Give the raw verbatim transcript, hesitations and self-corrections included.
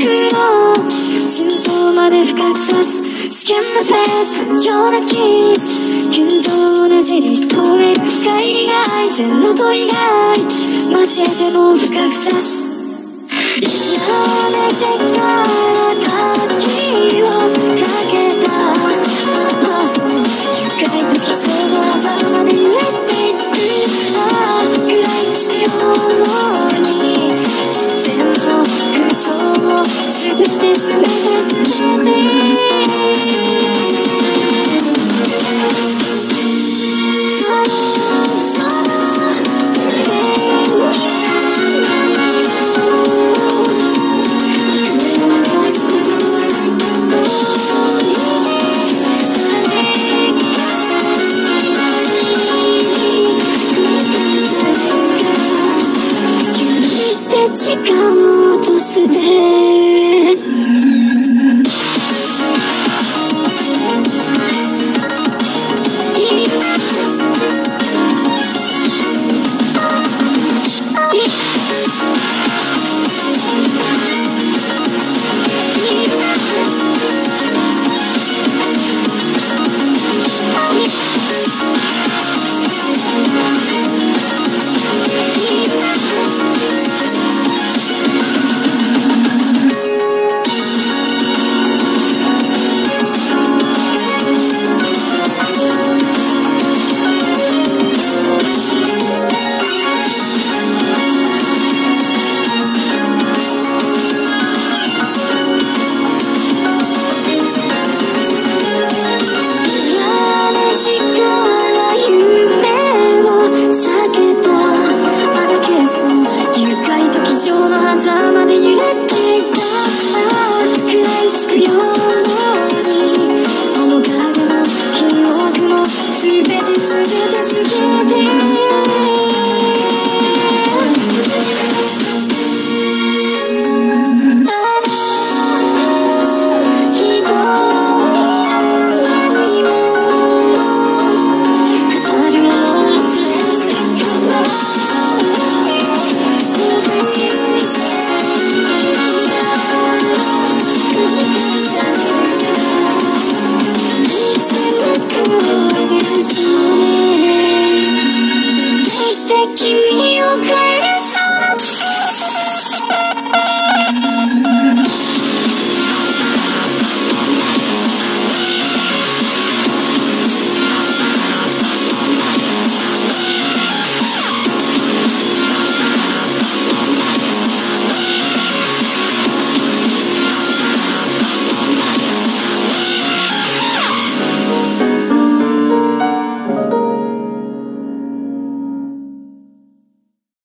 を心臓まで深く刺す試験のフェース感情なキス群青をねじり止める深い利害全の問いが交えても深く刺す今ね絶対鍵をかけたまず深いと貴重な朝まで揺れていくああ暗い月のに自然も空想も全て全て全て時間を落とすで